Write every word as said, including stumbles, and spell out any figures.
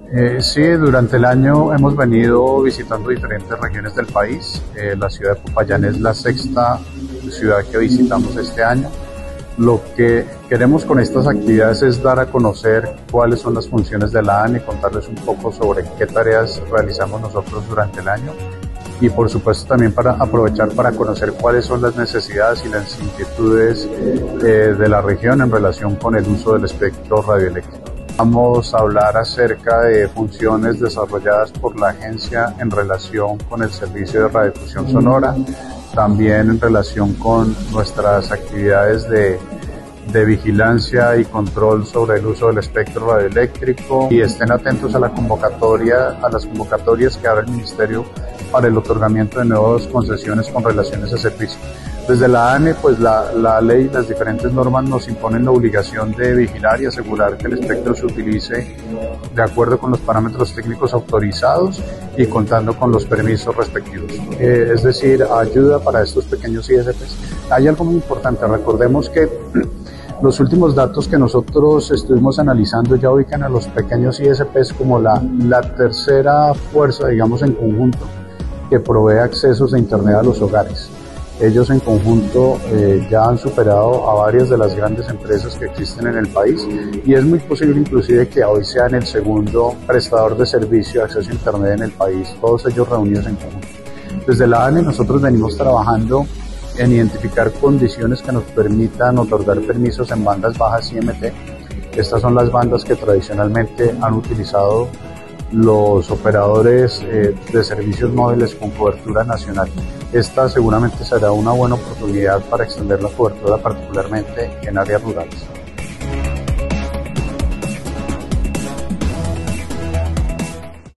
Eh, sí, durante el año hemos venido visitando diferentes regiones del país. Eh, la ciudad de Popayán es la sexta ciudad que visitamos este año. Lo que queremos con estas actividades es dar a conocer cuáles son las funciones de la A N E, contarles un poco sobre qué tareas realizamos nosotros durante el año y por supuesto también para aprovechar para conocer cuáles son las necesidades y las inquietudes eh, de la región en relación con el uso del espectro radioeléctrico. Vamos a hablar acerca de funciones desarrolladas por la agencia en relación con el servicio de radiodifusión sonora, también en relación con nuestras actividades de, de vigilancia y control sobre el uso del espectro radioeléctrico, y estén atentos a la convocatoria, a las convocatorias que abre el Ministerio para el otorgamiento de nuevas concesiones con relación a ese servicio. Desde la A N E, pues la, la ley y las diferentes normas nos imponen la obligación de vigilar y asegurar que el espectro se utilice de acuerdo con los parámetros técnicos autorizados y contando con los permisos respectivos. Eh, es decir, ayuda para estos pequeños I S Ps. Hay algo muy importante, recordemos que los últimos datos que nosotros estuvimos analizando ya ubican a los pequeños I S Ps como la, la tercera fuerza, digamos, en conjunto, que provee accesos de Internet a los hogares. Ellos en conjunto eh, ya han superado a varias de las grandes empresas que existen en el país y es muy posible inclusive que hoy sean el segundo prestador de servicio de acceso a Internet en el país, todos ellos reunidos en conjunto. Desde la A N E nosotros venimos trabajando en identificar condiciones que nos permitan otorgar permisos en bandas bajas I M T. Estas son las bandas que tradicionalmente han utilizado los operadores eh, de servicios móviles con cobertura nacional. Esta seguramente será una buena oportunidad para extender la cobertura, particularmente en áreas rurales.